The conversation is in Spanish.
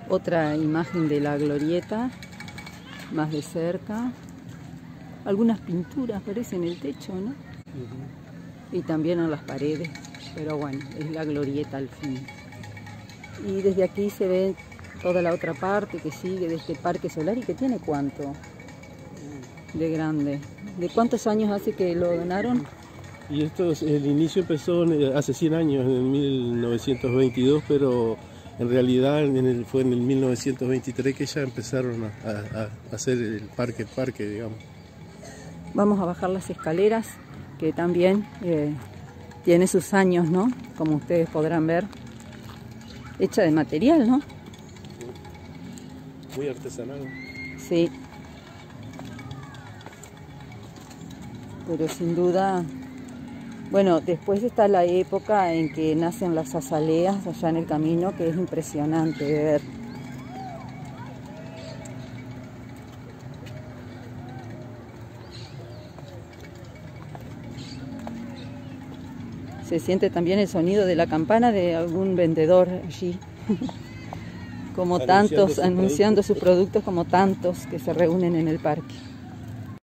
Otra imagen de la glorieta, más de cerca. Algunas pinturas parecen en el techo, ¿no? Y también en las paredes, pero bueno, es la glorieta al fin. Y desde aquí se ve toda la otra parte que sigue de este parque solar y que tiene ¿cuánto? De grande. ¿De cuántos años hace que lo donaron? Y esto, el inicio empezó hace 100 años, en 1922, pero en realidad fue en el 1923 que ya empezaron a hacer el parque, digamos. Vamos a bajar las escaleras, que también tiene sus años, ¿no? Como ustedes podrán ver. Hecha de material, ¿no? Muy artesanal. Sí. Pero sin duda, bueno, después está la época en que nacen las azaleas allá en el camino, que es impresionante de ver. Se siente también el sonido de la campana de algún vendedor allí, como tantos, anunciando sus productos como tantos que se reúnen en el parque.